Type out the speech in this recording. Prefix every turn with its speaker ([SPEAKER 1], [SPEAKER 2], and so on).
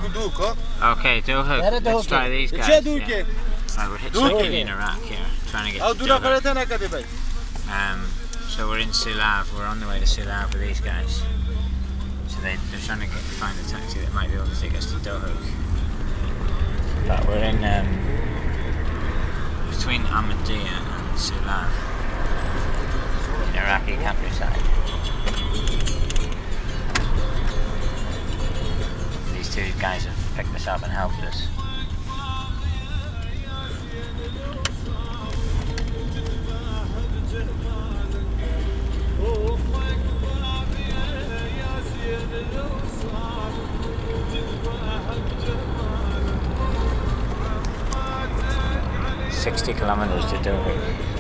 [SPEAKER 1] Okay, Dohuk. Let's try these guys. Yeah. Right, we're hitchhiking in Iraq here, trying to get to Dohuk. So we're in Sulav. We're on the way to Sulav with these guys. So they're trying to find a taxi that might be able to take us to Dohuk. But we're in between Ahmadiyya and Sulav, in Iraqi countryside. These two guys have picked us up and helped us. "60 kilometers to Dohuk."